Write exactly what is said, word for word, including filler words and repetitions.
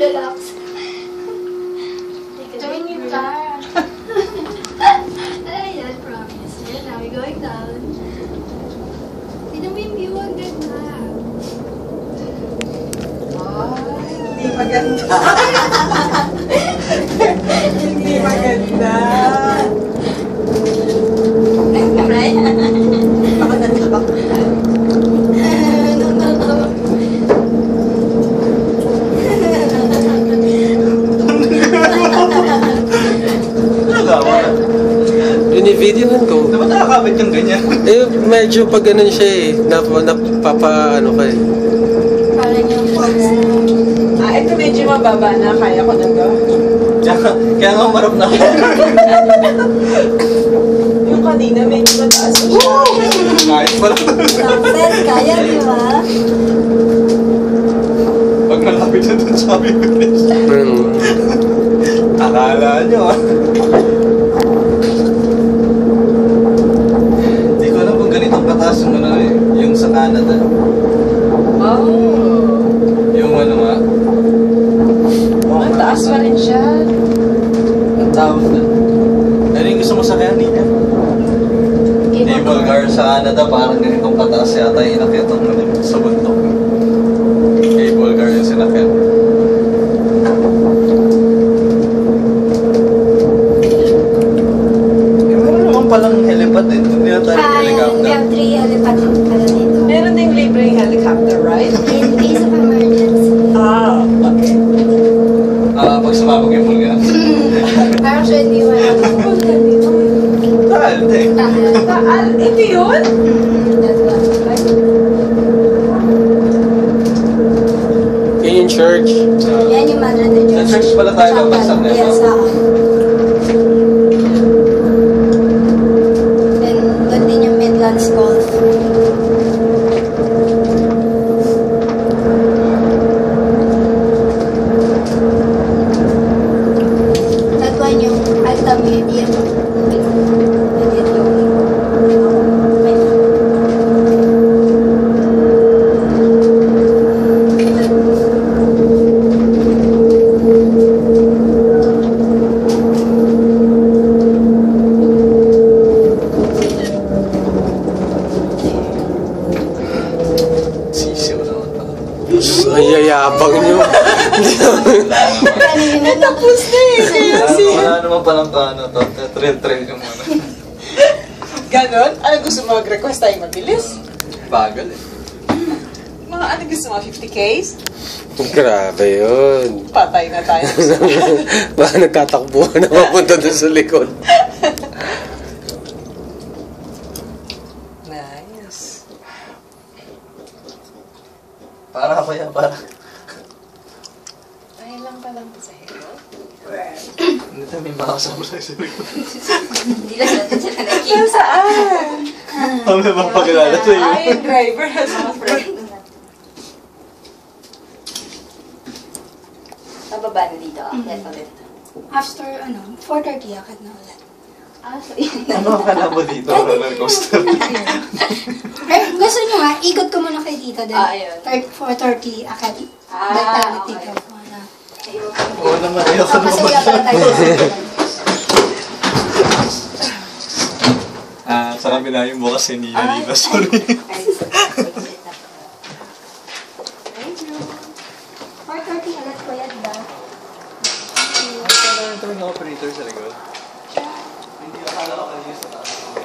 Relax. Doing it down. Ayan, promise. Ayan, now we're going down. Tignan mo yung view, ang ganda. Hindi maganda. Hindi maganda. Right? Makaganda ba? Bini-videohan ko. Dapat nakakabit yung ganyan? Eh, medyo pag ganun siya eh. Nap napapa, ano ka eh. Parang yung pose. Ah, ito medyo mababa na. Kaya ko na to. Kaya, kaya nga marap na. Yung kanina medyo mataas siya. Kahit pala. Success, kaya, di ba? Pag malapit na dun sabi ko Hmm. akala nyo ah. Hindi ko alam kung ganitong kataas yung ano eh. Yung sa Canada. Oh. Yung ano nga. Ang taas pa rin siya. Ang tawag na. Ano yung gusto mo sa kaya niya? Cable car sa Canada, parang ganitong kataas yata yung inakyat ang ano, sa bundok. Cable car yung sinakyat. Eh, meron naman palang helipad eh. Hindi na tayo Ah, we helicopter. have three helipad pala dito. Meron ding libreng helicopter, right? In case of emergency. Ah, okay. Ah, pag sumabog yung pulga. Parang siya hindi wala. Saan? Hindi. Taal, ito yun? That's what. Yun yung church. Yan yung Madre de Dios. Sa church pala tayo babagsak na Yes, ito. oo. Then, doon din yung Midlands Golf. That one yung Altamira. Sisiw naman pala. Ay, yayabang nyo. Eh, tapos na eh. Kaya Wala, si... wala naman palang paano to. Trail-trail yung ano. Ganon? Ano gusto mo mag-request tayo mabilis? Bagal eh. Mga ano gusto mo? fifty Ks? Grabe yun. Patay na tayo. Baka nagkatakbuhan na mapunta doon sa likod. Nice. Para ako yan, para. Tayo lang palang sa hero. Hindi tayo may makasama tayo sa likod. Hindi lang natin sila nakikita. Nasaan? Kami naman pakilala sa iyo. Ay, yung driver has mga friend. Pababa na dito. Yes, ulit. After, ano, four thirty, akad na ulit. Ah, so yun. Ano ka na mo dito? Roller coaster. Eh, gusto nyo nga, ikot ko muna kay tita din. Ah, ayun. four thirty, akad. Ah, Balik tayo okay. tita. Wala. Oo naman, ayoko So, kasi wala pala tayo. Ah, sa kabila yung bukas ni Nina dito. Sorry. four thirty, alat ko yan ba? Ano ito yung operator sa likod? Hindi akala ko kanina sa taas.